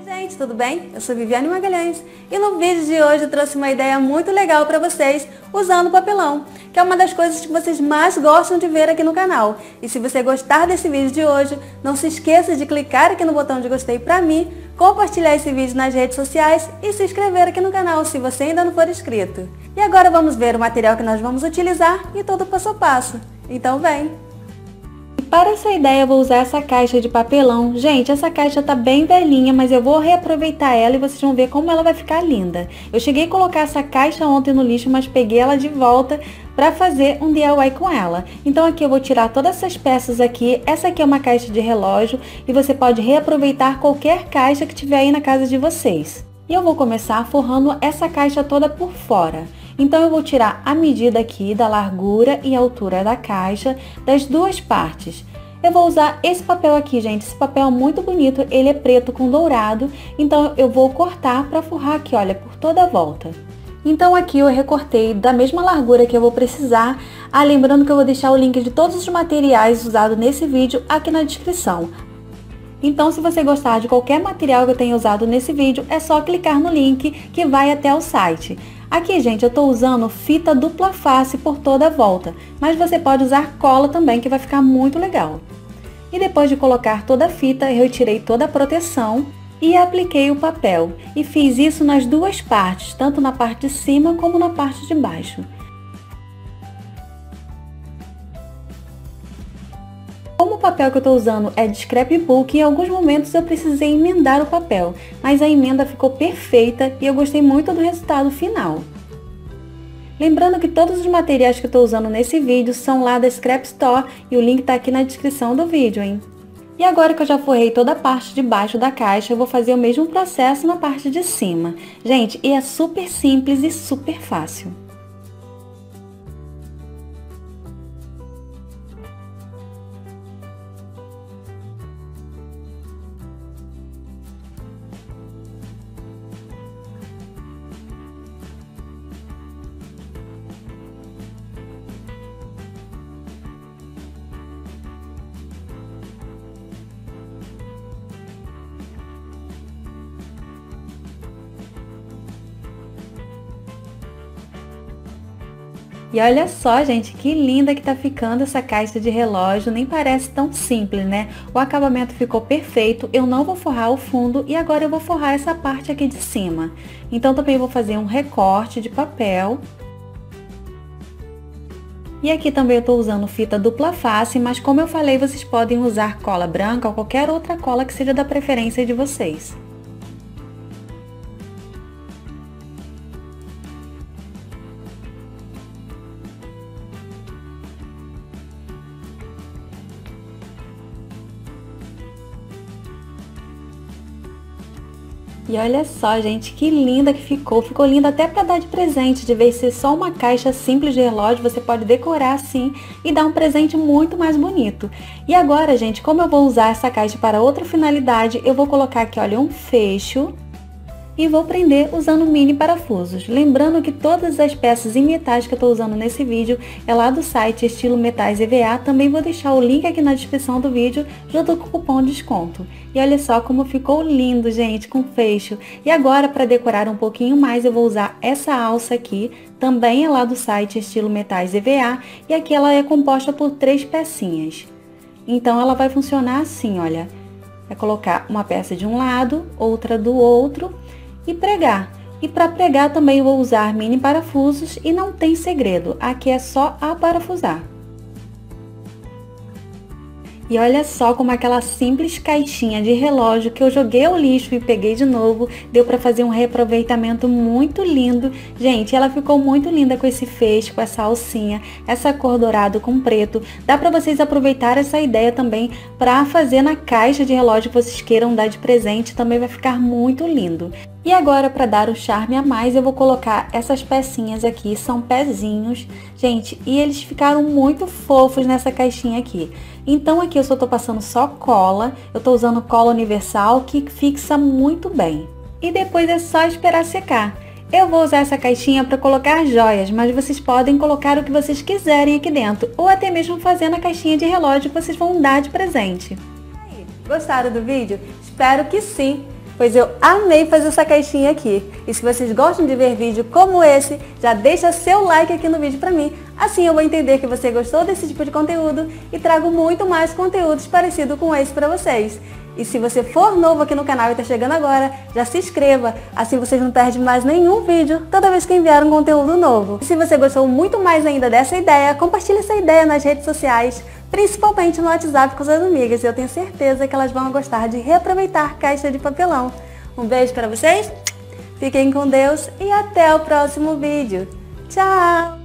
Oi gente, tudo bem? Eu sou Viviane Magalhães e no vídeo de hoje eu trouxe uma ideia muito legal para vocês usando papelão, que é uma das coisas que vocês mais gostam de ver aqui no canal. E se você gostar desse vídeo de hoje, não se esqueça de clicar aqui no botão de gostei para mim, compartilhar esse vídeo nas redes sociais e se inscrever aqui no canal se você ainda não for inscrito. E agora vamos ver o material que nós vamos utilizar e todo o passo a passo. Então vem! Para essa ideia eu vou usar essa caixa de papelão. Gente, essa caixa tá bem velhinha, mas eu vou reaproveitar ela e vocês vão ver como ela vai ficar linda. Eu cheguei a colocar essa caixa ontem no lixo, mas peguei ela de volta para fazer um DIY com ela. Então aqui eu vou tirar todas essas peças aqui. Essa aqui é uma caixa de relógio e você pode reaproveitar qualquer caixa que tiver aí na casa de vocês. E eu vou começar forrando essa caixa toda por fora. Então eu vou tirar a medida aqui da largura e altura da caixa das duas partes. Eu vou usar esse papel aqui, gente. Esse papel é muito bonito, ele é preto com dourado. Então eu vou cortar para forrar aqui, olha, por toda a volta. Então aqui eu recortei da mesma largura que eu vou precisar. Lembrando que eu vou deixar o link de todos os materiais usados nesse vídeo aqui na descrição. Então, se você gostar de qualquer material que eu tenha usado nesse vídeo, é só clicar no link que vai até o site. Aqui, gente, eu estou usando fita dupla face por toda a volta, mas você pode usar cola também, que vai ficar muito legal. E depois de colocar toda a fita, eu retirei toda a proteção e apliquei o papel. E fiz isso nas duas partes, tanto na parte de cima como na parte de baixo. Como o papel que eu estou usando é de scrapbook, em alguns momentos eu precisei emendar o papel, mas a emenda ficou perfeita e eu gostei muito do resultado final. Lembrando que todos os materiais que eu estou usando nesse vídeo são lá da Scrap Store e o link está aqui na descrição do vídeo, hein? E agora que eu já forrei toda a parte de baixo da caixa, eu vou fazer o mesmo processo na parte de cima. Gente, e é super simples e super fácil. E olha só, gente, que linda que tá ficando essa caixa de relógio, nem parece tão simples, né? O acabamento ficou perfeito, eu não vou forrar o fundo e agora eu vou forrar essa parte aqui de cima. Então também vou fazer um recorte de papel. E aqui também eu tô usando fita dupla face, mas como eu falei, vocês podem usar cola branca ou qualquer outra cola que seja da preferência de vocês. E olha só, gente, que linda que ficou. Ficou linda até para dar de presente. De vez ser só uma caixa simples de relógio, você pode decorar assim e dar um presente muito mais bonito. E agora, gente, como eu vou usar essa caixa para outra finalidade, eu vou colocar aqui, olha, um fecho. E vou prender usando mini parafusos. Lembrando que todas as peças em metais que eu estou usando nesse vídeo é lá do site Estilo Metais EVA. Também vou deixar o link aqui na descrição do vídeo junto com o cupom de desconto. E olha só como ficou lindo, gente, com fecho. E agora, para decorar um pouquinho mais, eu vou usar essa alça aqui. Também é lá do site Estilo Metais EVA. E aqui ela é composta por 3 pecinhas. Então ela vai funcionar assim, olha. É colocar uma peça de um lado, outra do outro e pregar. E para pregar também eu vou usar mini parafusos e não tem segredo, aqui é só aparafusar. E olha só como aquela simples caixinha de relógio que eu joguei ao lixo e peguei de novo, deu para fazer um reaproveitamento muito lindo. Gente, ela ficou muito linda com esse fecho, com essa alcinha, essa cor dourado com preto. Dá para vocês aproveitar essa ideia também para fazer na caixa de relógio que vocês queiram dar de presente, também vai ficar muito lindo. E agora, para dar o charme a mais, eu vou colocar essas pecinhas aqui, são pezinhos, gente, e eles ficaram muito fofos nessa caixinha aqui. Então aqui eu só tô passando só cola, eu tô usando cola universal que fixa muito bem. E depois é só esperar secar. Eu vou usar essa caixinha para colocar joias, mas vocês podem colocar o que vocês quiserem aqui dentro, ou até mesmo fazer na caixinha de relógio que vocês vão dar de presente. E aí, gostaram do vídeo? Espero que sim! Pois eu amei fazer essa caixinha aqui. E se vocês gostam de ver vídeo como esse, já deixa seu like aqui no vídeo pra mim. Assim eu vou entender que você gostou desse tipo de conteúdo e trago muito mais conteúdos parecidos com esse pra vocês. E se você for novo aqui no canal e está chegando agora, já se inscreva, assim vocês não perdem mais nenhum vídeo toda vez que enviar um conteúdo novo. E se você gostou muito mais ainda dessa ideia, compartilhe essa ideia nas redes sociais, principalmente no WhatsApp com suas amigas. Eu tenho certeza que elas vão gostar de reaproveitar caixa de papelão. Um beijo para vocês, fiquem com Deus e até o próximo vídeo. Tchau!